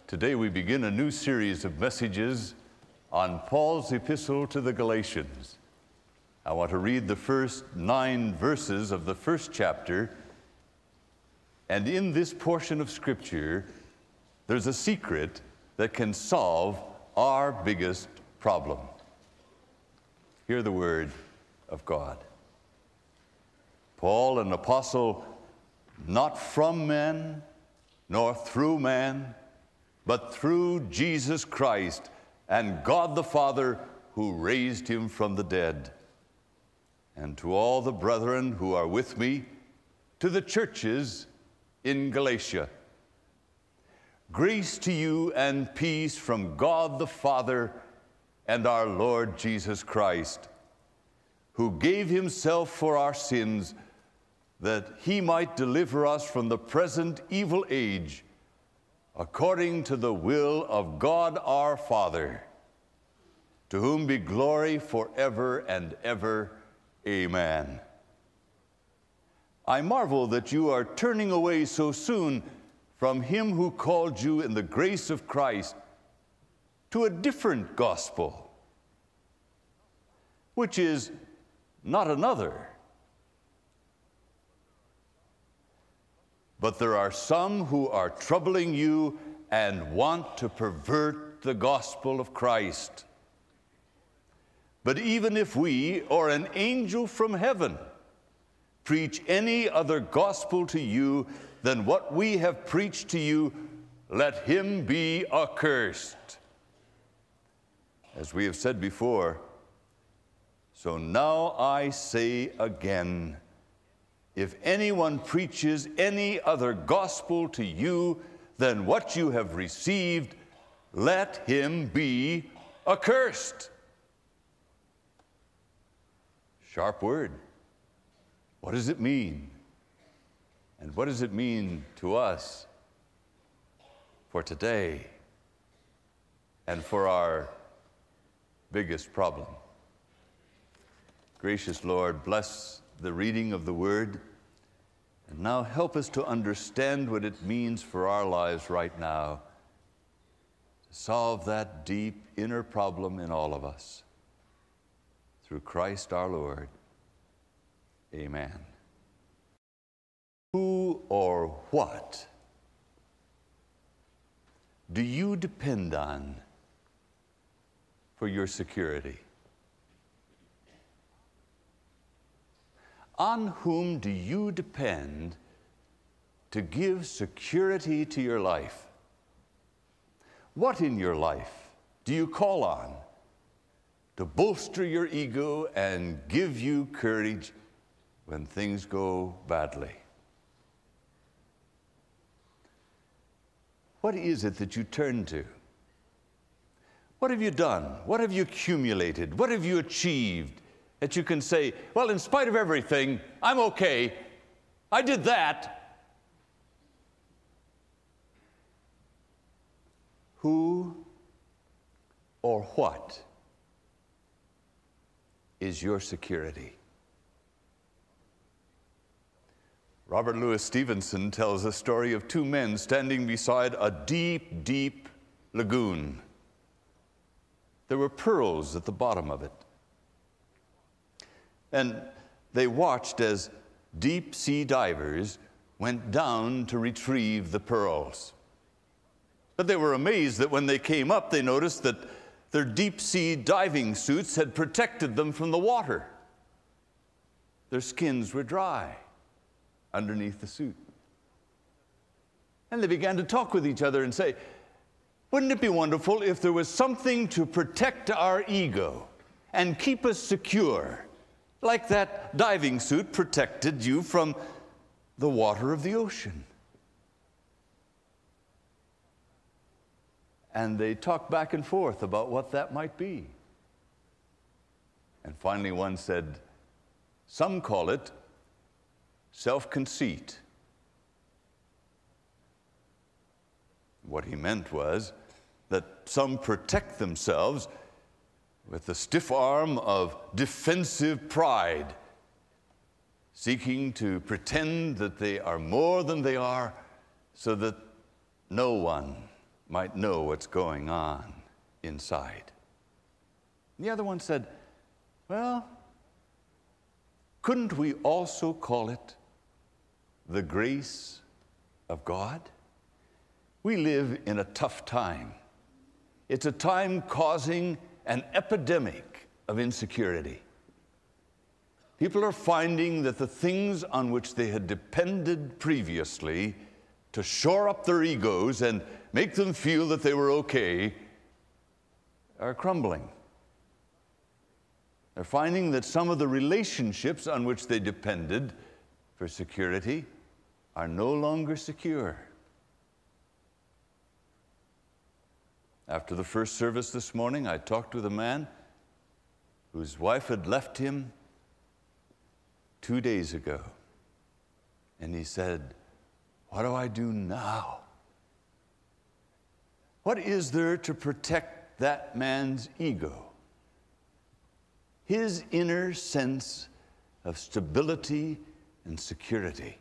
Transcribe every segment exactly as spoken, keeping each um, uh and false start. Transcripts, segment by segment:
Today we begin a new series of messages on Paul's epistle to the Galatians. I want to read the first nine verses of the first chapter, and in this portion of Scripture, there's a secret that can solve our biggest problem. Hear the word of God. Paul, an apostle, not from men, nor through man, but through Jesus Christ and God the Father who raised him from the dead. And to all the brethren who are with me, to the churches in Galatia, grace to you and peace from God the Father and our Lord Jesus Christ, who gave himself for our sins, that he might deliver us from the present evil age, according to the will of God our Father, to whom be glory forever and ever. Amen. I marvel that you are turning away so soon from him who called you in the grace of Christ to a different gospel, which is not another. But there are some who are troubling you and want to pervert the gospel of Christ. But even if we or an angel from heaven preach any other gospel to you than what we have preached to you, let him be accursed. As we have said before, so now I say again, if anyone preaches any other gospel to you than what you have received, let him be accursed. Sharp word. What does it mean? And what does it mean to us for today and for our biggest problem? Gracious Lord, bless the reading of the word, and now help us to understand what it means for our lives right now, to solve that deep inner problem in all of us. Through Christ our Lord. Amen. Who or what do you depend on for your security? On whom do you depend to give security to your life? What in your life do you call on to bolster your ego and give you courage when things go badly? What is it that you turn to? What have you done? What have you accumulated? What have you achieved that you can say, well, in spite of everything, I'm okay. I did that. Who or what is your security? Robert Louis Stevenson tells a story of two men standing beside a deep, deep lagoon. There were pearls at the bottom of it. And they watched as deep-sea divers went down to retrieve the pearls. But they were amazed that when they came up, they noticed that their deep-sea diving suits had protected them from the water. Their skins were dry underneath the suit. And they began to talk with each other and say, wouldn't it be wonderful if there was something to protect our ego and keep us secure, like that diving suit protected you from the water of the ocean? And they talked back and forth about what that might be. And finally one said, some call it self-conceit. What he meant was that some protect themselves with the stiff arm of defensive pride, seeking to pretend that they are more than they are so that no one might know what's going on inside. And the other one said, well, couldn't we also call it the grace of God? We live in a tough time. It's a time causing an epidemic of insecurity. People are finding that the things on which they had depended previously to shore up their egos and make them feel that they were okay are crumbling. They're finding that some of the relationships on which they depended for security are no longer secure. After the first service this morning, I talked with a man whose wife had left him two days ago. And he said, what do I do now? What is there to protect that man's ego? His inner sense of stability and security.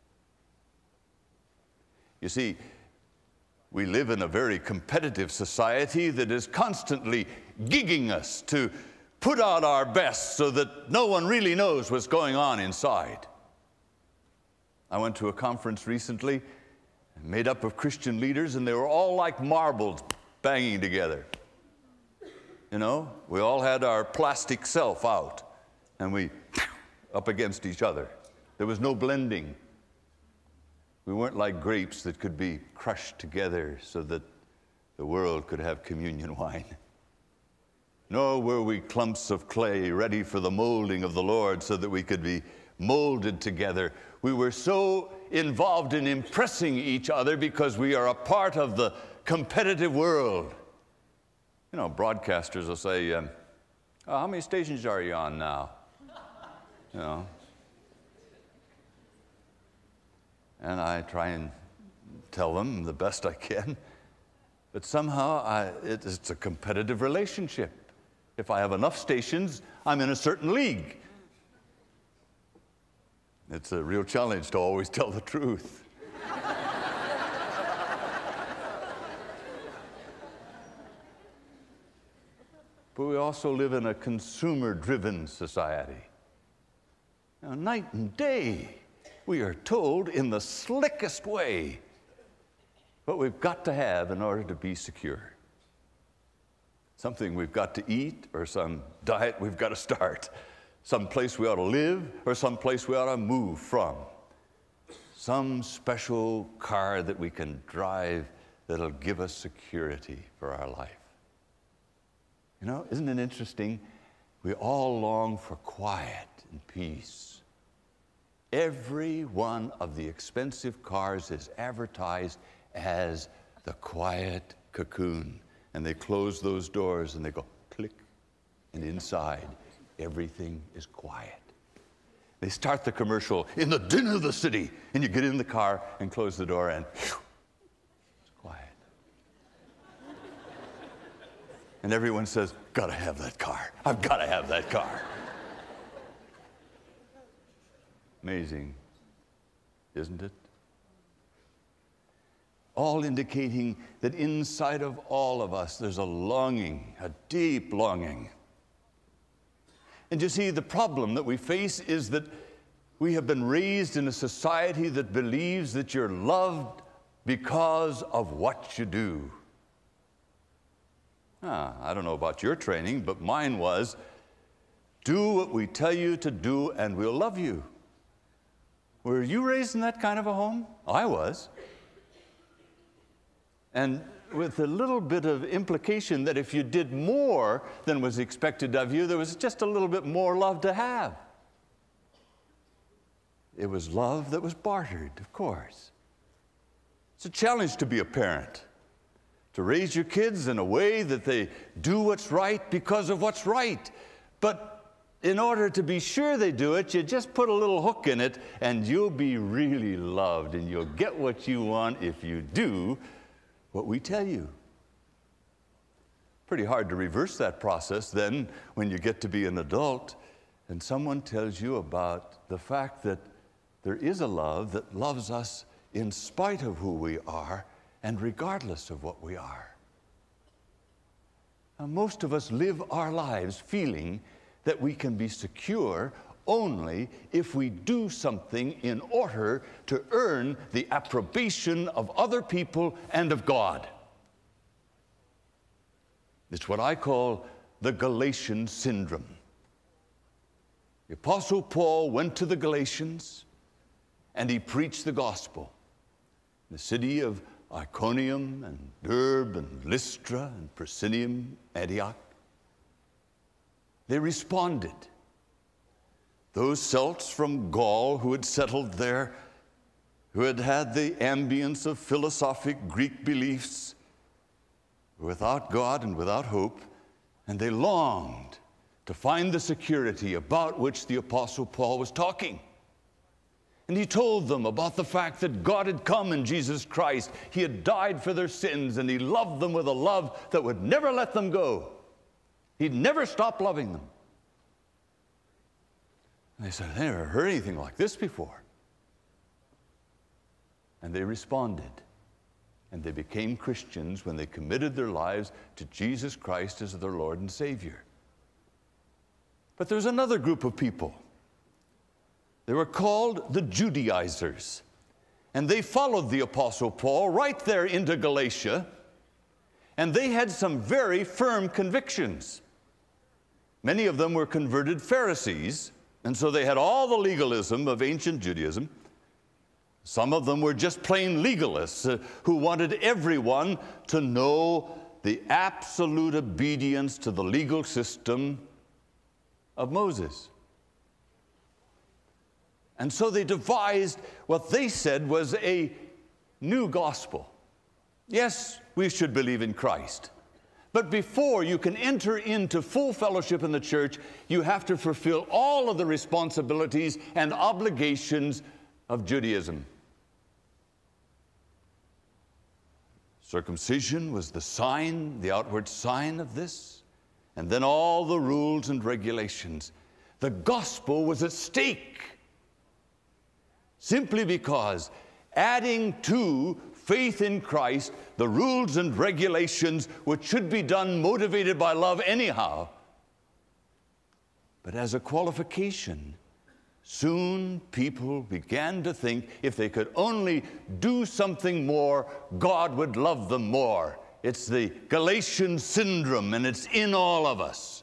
You see, we live in a very competitive society that is constantly gigging us to put out our best so that no one really knows what's going on inside. I went to a conference recently made up of Christian leaders, and they were all like marbles banging together. You know, we all had our plastic self out, and we up against each other. There was no blending. We weren't like grapes that could be crushed together so that the world could have communion wine. Nor were we clumps of clay ready for the molding of the Lord so that we could be molded together. We were so involved in impressing each other because we are a part of the competitive world. You know, broadcasters will say, um, oh, how many stations are you on now? You know. And I try and tell them the best I can. But somehow I, it, it's a competitive relationship. If I have enough stations, I'm in a certain league. It's a real challenge to always tell the truth. But we also live in a consumer-driven society. Now, night and day, we are told in the slickest way what we've got to have in order to be secure. Something we've got to eat, or some diet we've got to start. Some place we ought to live, or some place we ought to move from. Some special car that we can drive that'll give us security for our life. You know, isn't it interesting? We all long for quiet and peace. Every one of the expensive cars is advertised as the quiet cocoon. And they close those doors and they go click, and inside everything is quiet. They start the commercial in the din of the city, and you get in the car and close the door and whew, it's quiet. And everyone says, gotta have that car. I've gotta have that car. Amazing, isn't it? All indicating that inside of all of us there's a longing, a deep longing. And you see, the problem that we face is that we have been raised in a society that believes that you're loved because of what you do. Ah, I don't know about your training, but mine was, do what we tell you to do and we'll love you. Were you raised in that kind of a home? I was. And with a little bit of implication that if you did more than was expected of you, there was just a little bit more love to have. It was love that was bartered, of course. It's a challenge to be a parent, to raise your kids in a way that they do what's right because of what's right. But in order to be sure they do it, you just put a little hook in it, and you'll be really loved, and you'll get what you want if you do what we tell you. Pretty hard to reverse that process then when you get to be an adult and someone tells you about the fact that there is a love that loves us in spite of who we are and regardless of what we are. Now, most of us live our lives feeling that we can be secure only if we do something in order to earn the approbation of other people and of God. It's what I call the Galatian syndrome. The Apostle Paul went to the Galatians and he preached the gospel. The city of Iconium and Derbe and Lystra and Persinium, Antioch. They responded. Those Celts from Gaul who had settled there, who had had the ambience of philosophic Greek beliefs, were without God and without hope, and they longed to find the security about which the Apostle Paul was talking. And he told them about the fact that God had come in Jesus Christ. He had died for their sins, and he loved them with a love that would never let them go. He'd never stop loving them. And they said, they never heard anything like this before. And they responded. And they became Christians when they committed their lives to Jesus Christ as their Lord and Savior. But there's another group of people. They were called the Judaizers. And they followed the Apostle Paul right there into Galatia. And they had some very firm convictions. Many of them were converted Pharisees, and so they had all the legalism of ancient Judaism. Some of them were just plain legalists uh, who wanted everyone to know the absolute obedience to the legal system of Moses. And so they devised what they said was a new gospel. Yes, we should believe in Christ. But before you can enter into full fellowship in the church, you have to fulfill all of the responsibilities and obligations of Judaism. Circumcision was the sign, the outward sign of this, and then all the rules and regulations. The gospel was at stake, simply because adding to faith in Christ the rules and regulations, which should be done motivated by love anyhow, but as a qualification, soon people began to think if they could only do something more, God would love them more. It's the Galatian syndrome, and it's in all of us.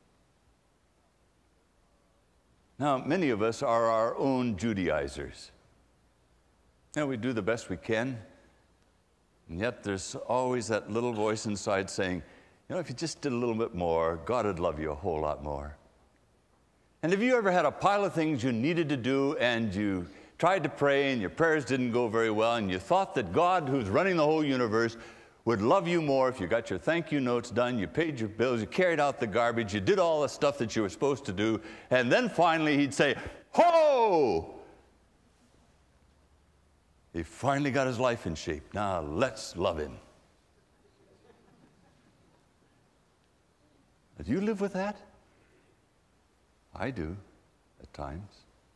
Now, many of us are our own Judaizers. Now, we do the best we can, and yet there's always that little voice inside saying, you know, if you just did a little bit more, God would love you a whole lot more. And have you ever had a pile of things you needed to do, and you tried to pray, and your prayers didn't go very well, and you thought that God, who's running the whole universe, would love you more if you got your thank you notes done, you paid your bills, you carried out the garbage, you did all the stuff that you were supposed to do, and then finally he'd say, ho! He finally got his life in shape. Now let's love him. Do you live with that? I do, at times.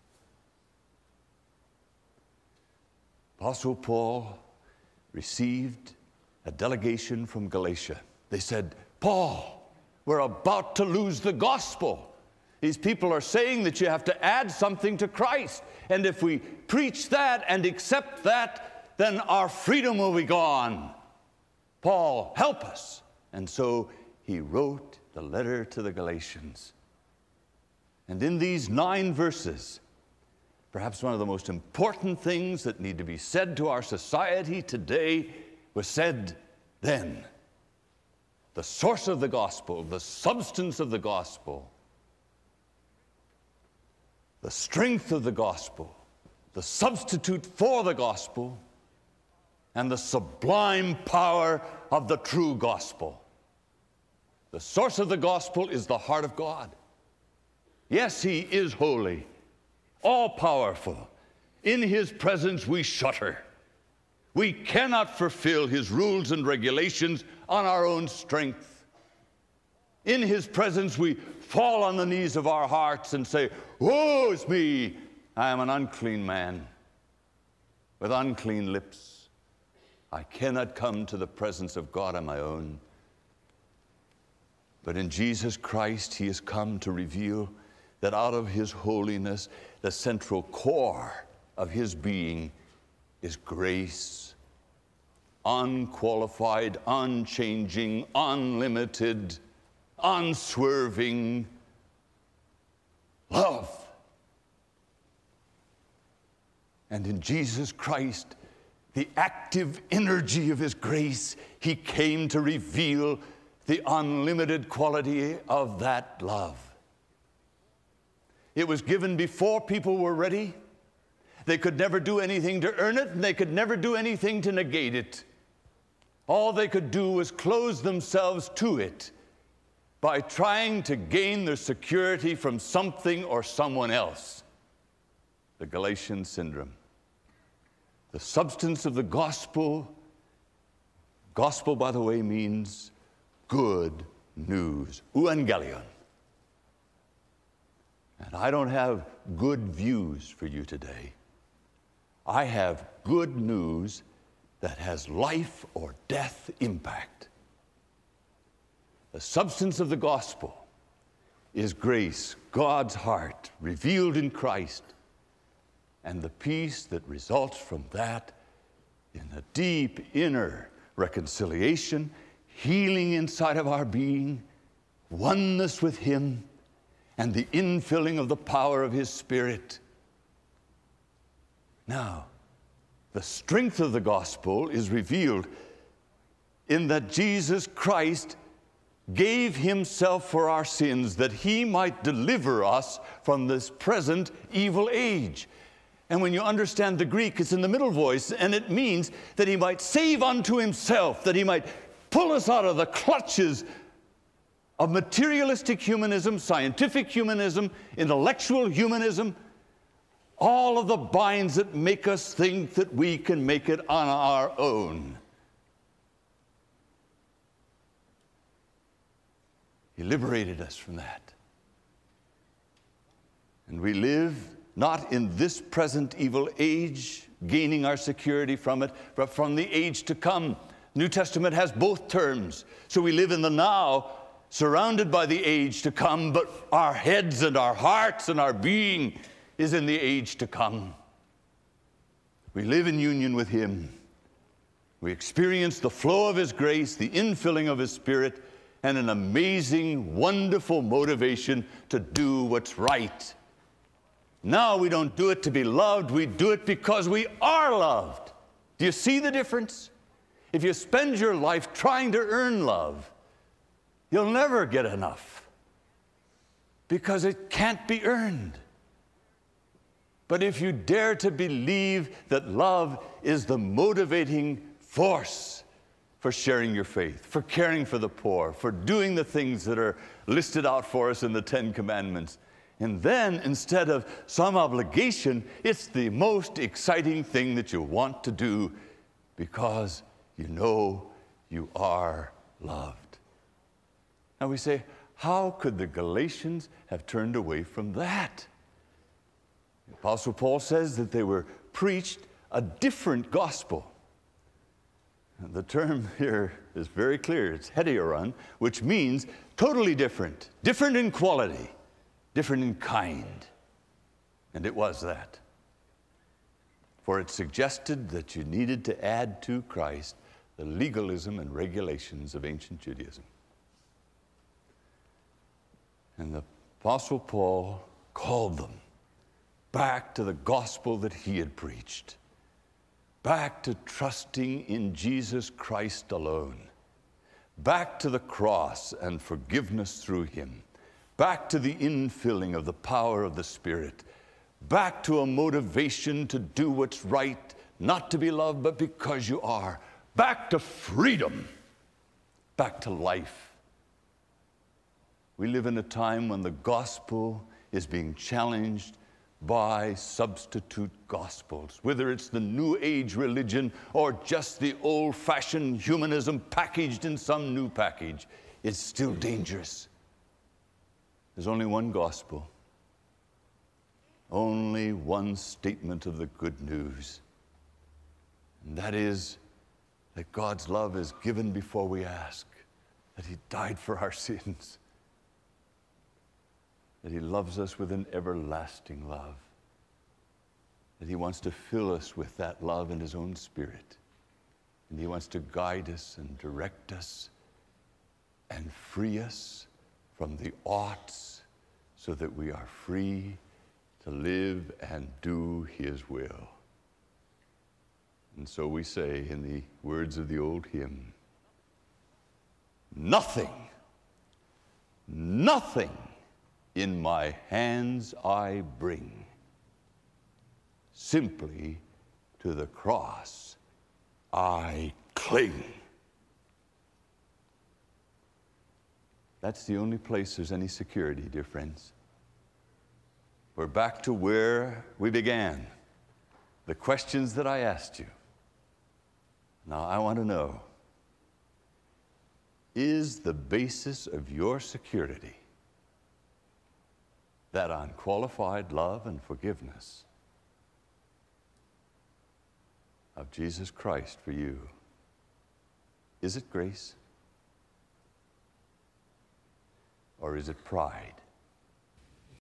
Apostle Paul received a delegation from Galatia. They said, Paul, we're about to lose the gospel. These people are saying that you have to add something to Christ. And if we preach that and accept that, then our freedom will be gone. Paul, help us. And so he wrote the letter to the Galatians. And in these nine verses, perhaps one of the most important things that need to be said to our society today was said then. The source of the gospel, the substance of the gospel, the strength of the gospel, the substitute for the gospel, and the sublime power of the true gospel. The source of the gospel is the heart of God. Yes, he is holy, all-powerful. In his presence we shudder. We cannot fulfill his rules and regulations on our own strength. In his presence we fall on the knees of our hearts and say, woe is me, I am an unclean man with unclean lips. I cannot come to the presence of God on my own. But in Jesus Christ, he has come to reveal that out of his holiness, the central core of his being is grace, unqualified, unchanging, unlimited, unswerving love. And in Jesus Christ, the active energy of his grace, he came to reveal the unlimited quality of that love. It was given before people were ready. They could never do anything to earn it, and they could never do anything to negate it. All they could do was close themselves to it by trying to gain their security from something or someone else. The Galatian syndrome. The substance of the gospel, gospel, by the way, means good news, euangelion. And I don't have good views for you today. I have good news that has life or death impact. The substance of the gospel is grace, God's heart, revealed in Christ, and the peace that results from that in a deep inner reconciliation, healing inside of our being, oneness with him, and the infilling of the power of his Spirit. Now, the strength of the gospel is revealed in that Jesus Christ gave himself for our sins that he might deliver us from this present evil age. And when you understand the Greek, it's in the middle voice, and it means that he might save unto himself, that he might pull us out of the clutches of materialistic humanism, scientific humanism, intellectual humanism, all of the binds that make us think that we can make it on our own. He liberated us from that. And we live not in this present evil age, gaining our security from it, but from the age to come. New Testament has both terms. So we live in the now, surrounded by the age to come, but our heads and our hearts and our being is in the age to come. We live in union with him. We experience the flow of his grace, the infilling of his Spirit, and an amazing, wonderful motivation to do what's right. Now we don't do it to be loved, we do it because we are loved. Do you see the difference? If you spend your life trying to earn love, you'll never get enough because it can't be earned. But if you dare to believe that love is the motivating force for sharing your faith, for caring for the poor, for doing the things that are listed out for us in the Ten Commandments, and then instead of some obligation, it's the most exciting thing that you want to do because you know you are loved. Now we say, how could the Galatians have turned away from that? The Apostle Paul says that they were preached a different gospel. And the term here is very clear. It's heteron, which means totally different, different in quality, different in kind. And it was that. For it suggested that you needed to add to Christ the legalism and regulations of ancient Judaism. And the Apostle Paul called them back to the gospel that he had preached, back to trusting in Jesus Christ alone, back to the cross and forgiveness through him, back to the infilling of the power of the Spirit, back to a motivation to do what's right, not to be loved, but because you are, back to freedom, back to life. We live in a time when the gospel is being challenged by substitute gospels, whether it's the New Age religion or just the old-fashioned humanism packaged in some new package. It's still dangerous. There's only one gospel, only one statement of the good news, and that is that God's love is given before we ask, that he died for our sins, that he loves us with an everlasting love, that he wants to fill us with that love in his own Spirit, and he wants to guide us and direct us and free us from the oughts so that we are free to live and do his will. And so we say in the words of the old hymn, nothing, nothing in my hands I bring, simply to the cross I cling. That's the only place there's any security, dear friends. We're back to where we began, the questions that I asked you. Now I want to know, is the basis of your security that unqualified love and forgiveness of Jesus Christ for you? Is it grace? Or is it pride?